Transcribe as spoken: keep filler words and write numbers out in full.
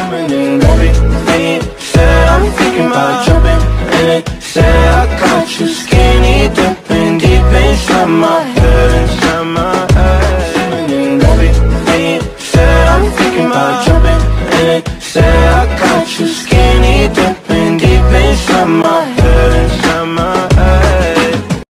And every day you said I'm thinking about jumping in it. Said I got you skinny dipping deep inside my head, inside my head. And every day you said I'm thinking about jumping in it. Said I got you skinny